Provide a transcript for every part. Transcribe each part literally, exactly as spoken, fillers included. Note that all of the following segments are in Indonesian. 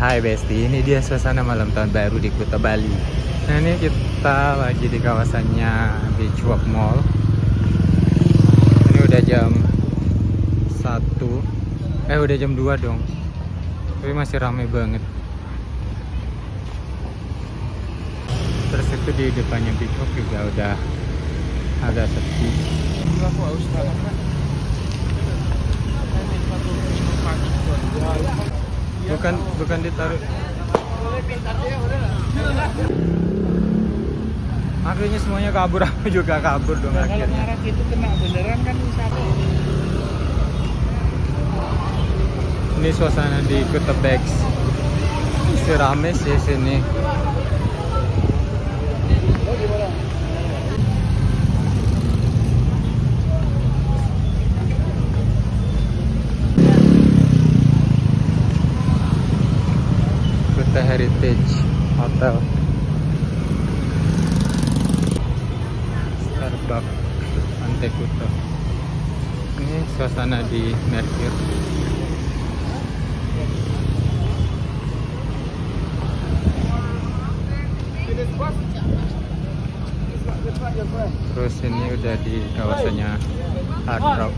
Hai Besti, ini dia suasana malam tahun baru di Kuta Bali. Nah ini kita lagi di kawasannya Beach Walk Mall. Ini udah jam satu, eh udah jam dua dong. Tapi masih ramai banget. Terus itu di depannya Beach Walk juga udah agak sepi. Bukan bukan ditaruh. Akhirnya semuanya kabur, aku juga kabur dong Nah, akhirnya. kalau ngarang itu kena beneran kan wisata. Ini suasana di Kuta Beach. Masih rame sih sini. Kuta Heritage Hotel, Starbucks, Pantai Kuta. Ini suasana di Merkur. Terus ini udah di kawasannya Hard Rock.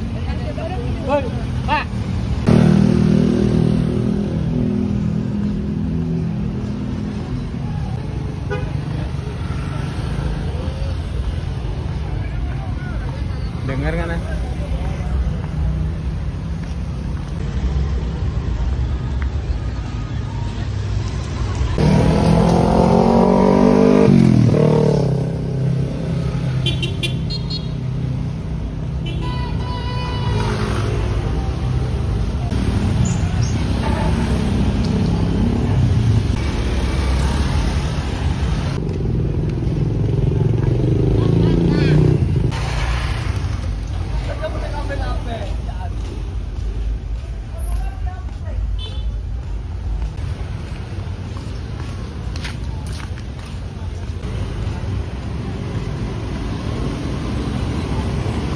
Dengar kan? Ah?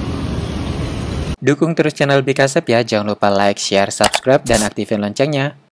Dukung terus channel Bikasep ya, jangan lupa like, share, subscribe, dan aktifin loncengnya.